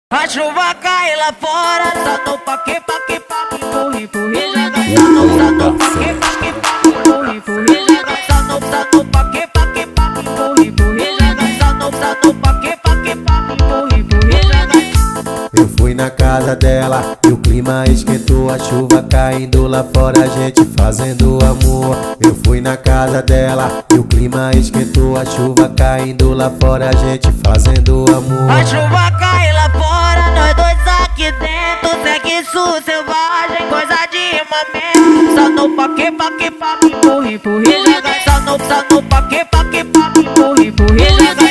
A chuva cai lá fora, só no paque, paque, paque, empurra, empurra, joga. Só no paque, paque, paque, empurra, empurra, joga. Só no paque, paque, paque, empurra, empurra, joga. Só no paque, paque, paque, empurra, empurra, joga. Eu fui na casa dela e o clima esquentou, a chuva caindo lá fora, a gente fazendo amor. Eu fui na casa dela e o clima esquentou, a chuva caindo lá fora, a gente fazendo amor. A chuva cai lá fora, nós dois aqui dentro, sexo selvagem, coisa de mamãe. Só no paque, paque, paque, empurra, empurra, joga. Só no paque, paque, paque, empurra, empurra, joga.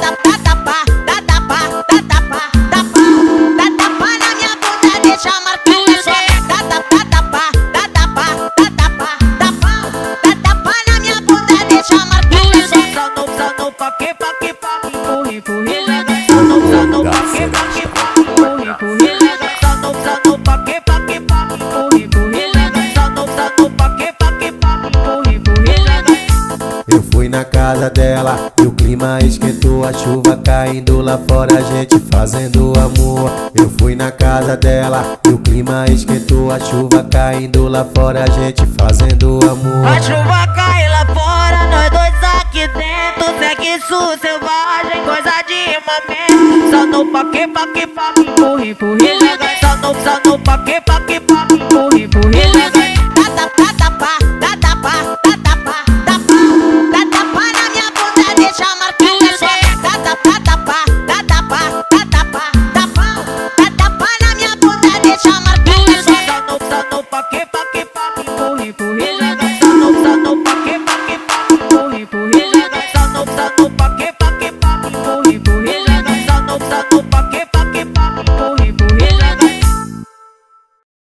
Eu fui na casa dela e o clima esquentou, a chuva caindo lá fora, a gente fazendo amor. Eu fui na casa dela e o clima esquentou, a chuva caindo lá fora, a gente fazendo amor. A chuva cai lá fora, nós dois aqui dentro, sexo selvagem, coisa de mamãe. Só no paque, paque, paque, empurra, empurra, joga. Só no paque, paque, paque.